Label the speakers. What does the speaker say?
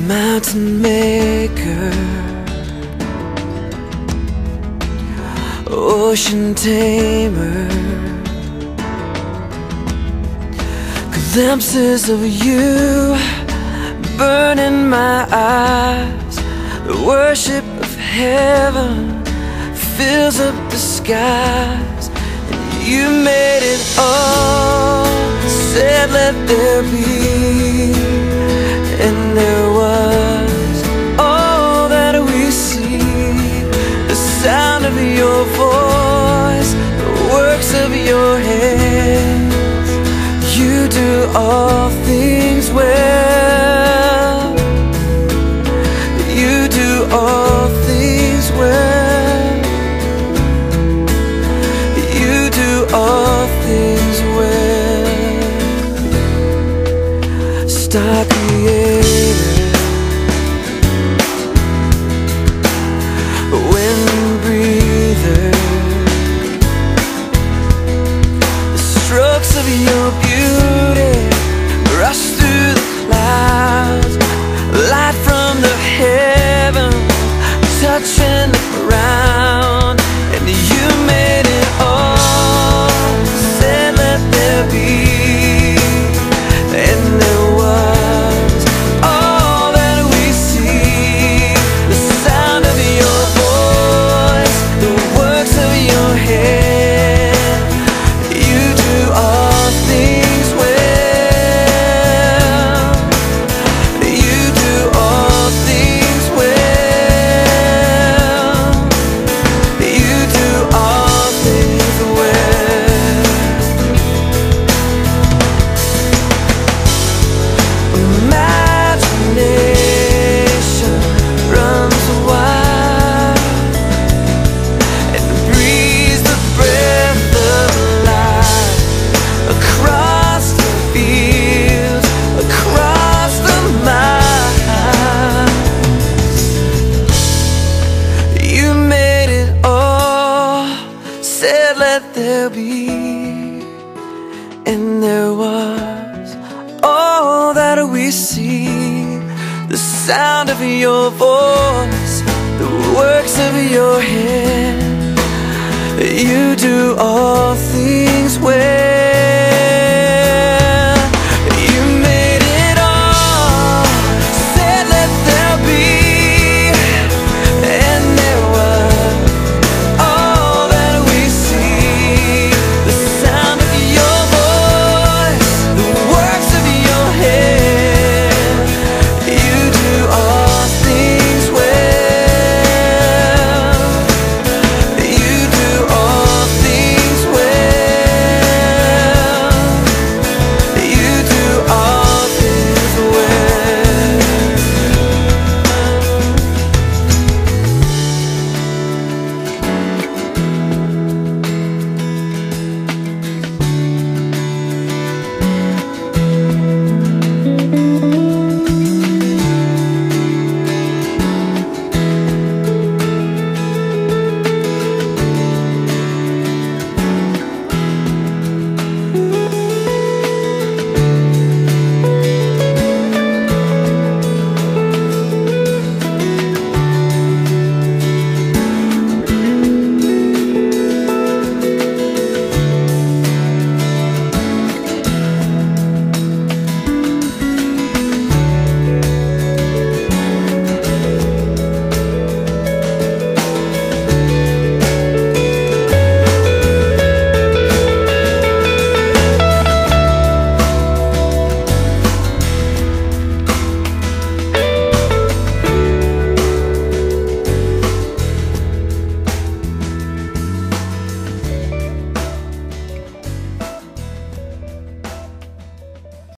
Speaker 1: mountain maker, ocean tamer, glimpses of you burn in my eyes. The worship of heaven fills up the skies. And you made it all, said let there be, and there was all that we see. The sound of your voice, the works of your hands. You do all things well. You do all things well. You do all things well. Star creator, wind breather, the strokes of your beauty rush through the clouds. Light from the heavens touching the ground. And you made it all, said let there be, and there was all that we see. The sound of your voice, the works of your hand. You do all things well. You do all things well. You do all things well. Imagination runs wild and breathes the breath of life across the fields, across the miles. You made it all, said let there be, and there was all that we see. The sound of your voice, the works of your